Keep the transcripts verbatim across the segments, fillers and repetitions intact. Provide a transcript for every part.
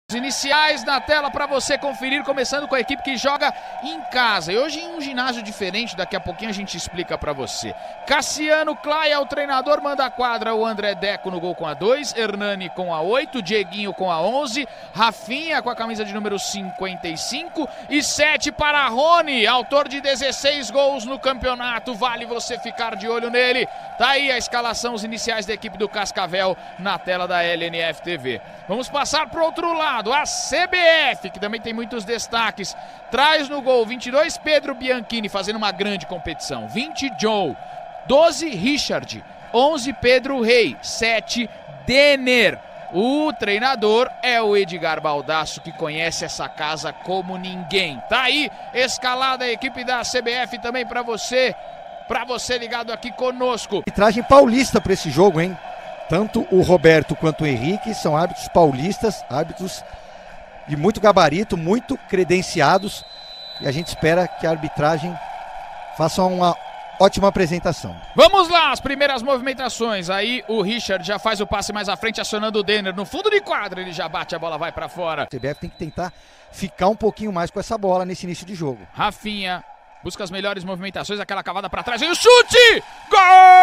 Iniciais na tela para você conferir, começando com a equipe que joga em casa. E hoje em um ginásio diferente, daqui a pouquinho a gente explica para você. Cassiano Clay é o treinador, manda a quadra o André Deco no gol com a dois, Hernani com a oito, Dieguinho com a onze, Rafinha com a camisa de número cinquenta e cinco e sete para Rony, autor de dezesseis gols no campeonato. Vale você ficar de olho nele. Tá aí a escalação, os iniciais da equipe do Cascavel na tela da L N F T V. Vamos passar para o outro lado, a C B F, que também tem muitos destaques. Traz no gol vinte e dois, Pedro Bianchini, fazendo uma grande competição. vinte, Joe. doze, Richard. onze, Pedro Rei. sete, Denner. O treinador é o Edgar Baldasso, que conhece essa casa como ninguém. Tá aí, escalada a equipe da C B F também para você, para você ligado aqui conosco. Arbitragem paulista para esse jogo, hein? Tanto o Roberto quanto o Henrique são árbitros paulistas, árbitros de muito gabarito, muito credenciados. E a gente espera que a arbitragem faça uma ótima apresentação. Vamos lá, as primeiras movimentações. Aí o Richard já faz o passe mais à frente, acionando o Denner. No fundo de quadra ele já bate, a bola vai para fora. A C B F tem que tentar ficar um pouquinho mais com essa bola nesse início de jogo. Rafinha busca as melhores movimentações, aquela cavada para trás. E o chute! Gol!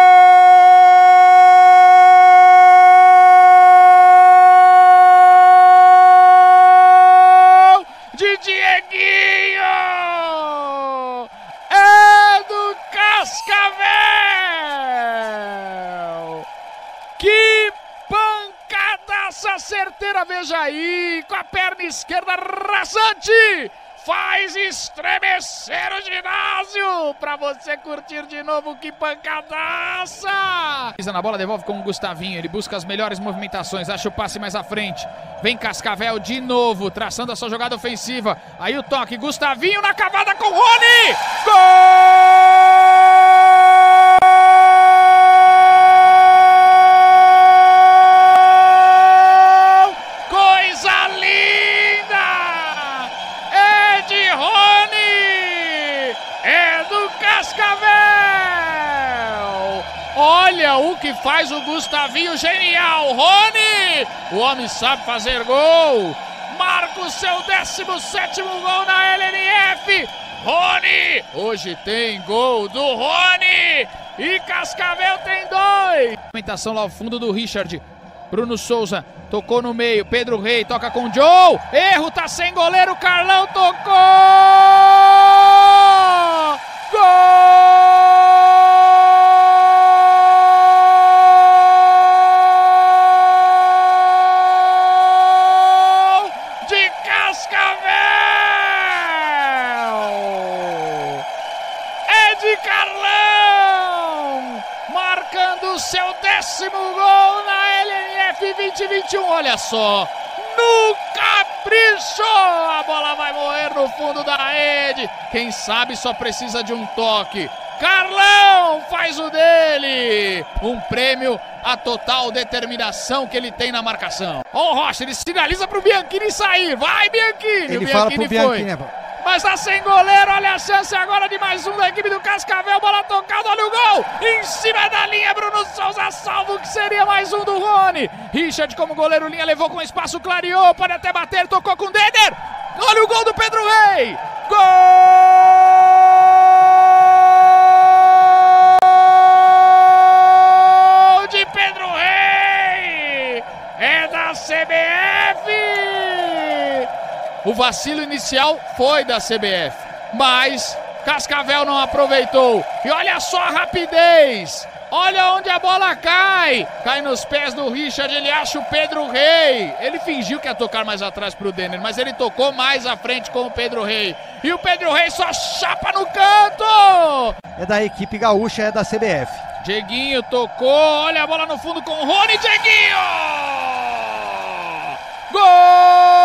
De Dieguinho! É do Cascavel! Que pancadaça certeira, veja aí, com a perna esquerda rasante! Faz estremecer o ginásio pra você curtir de novo, que pancadaça! Pisa na bola, devolve com o Gustavinho, ele busca as melhores movimentações, acha o passe mais à frente. Vem Cascavel de novo, traçando a sua jogada ofensiva. Aí o toque, Gustavinho na cavada com Rony! Gol! Cascavel! Olha o que faz o Gustavinho, genial! Rony! O homem sabe fazer gol! Marca o seu décimo sétimo gol na L N F! Rony! Hoje tem gol do Rony! E Cascavel tem dois! Movimentação lá ao fundo do Richard. Bruno Souza tocou no meio. Pedro Rei toca com o Joe. Erro, tá sem goleiro. Carlão tocou! Gol de Cascavel! É de Carlão, marcando o seu décimo gol na L N F vinte e vinte e um. Olha só, no capricho, a bola vai morrer no fundo da rede. Quem sabe só precisa de um toque. Carlão faz o dele. Um prêmio à total determinação que ele tem na marcação. Ó o Rocha, ele sinaliza pro Bianchini sair. Vai, Bianchini. Ele o fala pro Bianchini Bianchini, foi. Mas tá sem goleiro, olha a chance agora de mais um da equipe do Cascavel, bola tocada, olha o gol, em cima da linha, Bruno Souza salvo, que seria mais um do Rony. Richard como goleiro, linha, levou com espaço, clareou, pode até bater, tocou com o Denner, olha o gol do Pedro Rei, gol de Pedro Rei, é da C B F. O vacilo inicial foi da C B F, mas Cascavel não aproveitou. E olha só a rapidez, olha onde a bola cai. Cai nos pés do Richard, ele acha o Pedro Rei. Ele fingiu que ia tocar mais atrás pro Denner, mas ele tocou mais à frente com o Pedro Rei. E o Pedro Rei só chapa no canto. É da equipe gaúcha, é da C B F. Dieguinho tocou, olha a bola no fundo com o Rony, Dieguinho! Gol!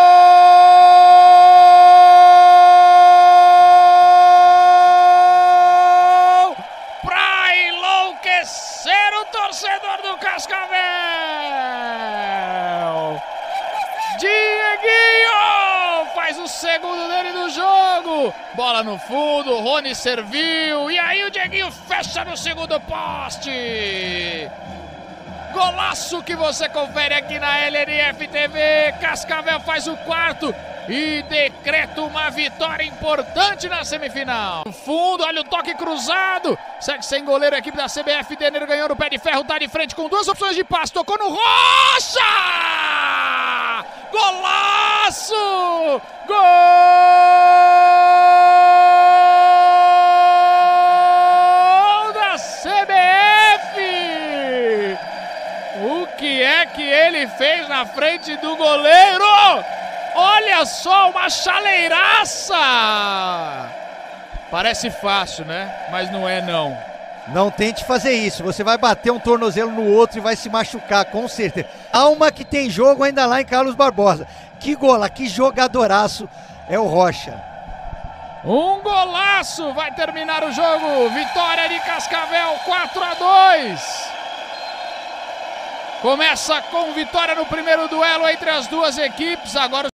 Torcedor do Cascavel, Dieguinho faz o segundo dele do jogo, bola no fundo, Rony serviu, e aí o Dieguinho fecha no segundo poste. Golaço que você confere aqui na L N F T V. Cascavel faz o quarto e decreta uma vitória importante na semifinal. No fundo, olha o toque cruzado. Segue sem goleiro a equipe da C B F. Denner ganhou no pé de ferro, tá de frente com duas opções de passe. Tocou no Rocha! Golaço! Gol da C B F! O que é que ele fez na frente do goleiro? Olha só, uma chaleiraça! Parece fácil, né? Mas não é não. Não tente fazer isso, você vai bater um tornozelo no outro e vai se machucar, com certeza. Alma que tem jogo ainda lá em Carlos Barbosa. Que gola, que jogadoraço é o Rocha. Um golaço, vai terminar o jogo. Vitória de Cascavel, quatro a dois. Começa com vitória no primeiro duelo entre as duas equipes. Agora